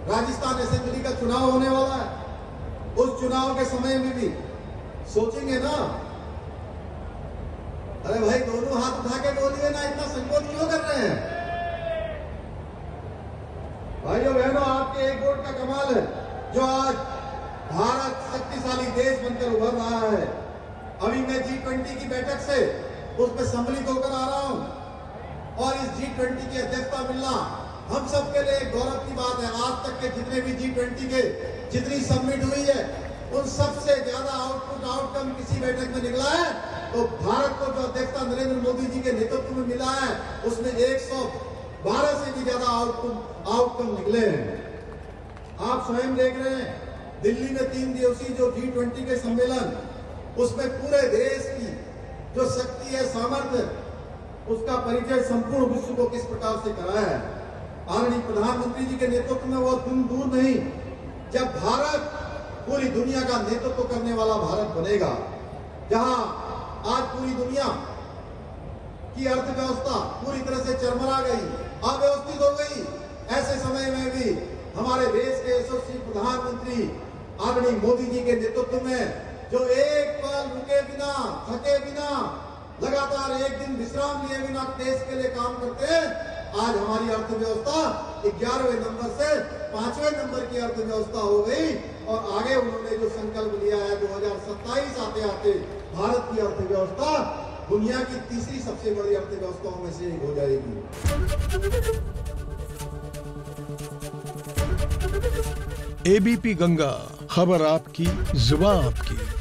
Rajasthan assembly का चुनाव होने वाला है, उस चुनाव के समय में भी सोचेंगे ना, अरे भाई दोनों हाथ उठा के बोलिए ना, इतना संकोच क्यों कर रहे हैं? भाइयों बहनों, आपके एक वोट का कमाल है जो आज भारत शक्तिशाली देश बनकर उभर रहा है। अभी मैं G20 की बैठक से उसमें सम्मिलित होकर आ रहा हूं और इस G20 की अध्यक्षता मिलना हम सबके लिए एक गौरव की बात है। आज तक के जितने भी G20 के जितनी समिट हुई है, उन सबसे ज्यादा आउटकम किसी बैठक में निकला है तो भारत को जो अध्यक्षता नरेंद्र मोदी जी के नेतृत्व में मिला है, उसमें 112 से भी ज्यादा आउटकम निकले हैं। आप स्वयं देख रहे हैं, दिल्ली में 3 दिवसीय जो G20 के सम्मेलन, उसमें पूरे देश की जो शक्ति है, सामर्थ्य, उसका परिचय संपूर्ण विश्व को किस प्रकार से कराया है। आदरणीय प्रधानमंत्री जी के नेतृत्व में वो दिन दूर नहीं जब भारत पूरी दुनिया का नेतृत्व करने वाला भारत बनेगा, जहां आज पूरी दुनिया की अर्थव्यवस्था पूरी तरह से चरमरा गई, अव्यवस्थित हो गई। ऐसे समय में भी हमारे देश के यशस्वी प्रधानमंत्री आदरणीय मोदी जी के नेतृत्व में जो एक पल रुके बिना, थके बिना, लगातार एक दिन विश्राम लिए बिना देश के लिए काम करते हैं, आज हमारी अर्थव्यवस्था 11वें नंबर से 5वें नंबर की अर्थव्यवस्था हो गई और आगे उन्होंने जो संकल्प लिया है 2027 आते आते भारत की अर्थव्यवस्था दुनिया की तीसरी सबसे बड़ी अर्थव्यवस्थाओं में से एक हो जाएगी। एबीपी गंगा, खबर आपकी, जुबान आपकी।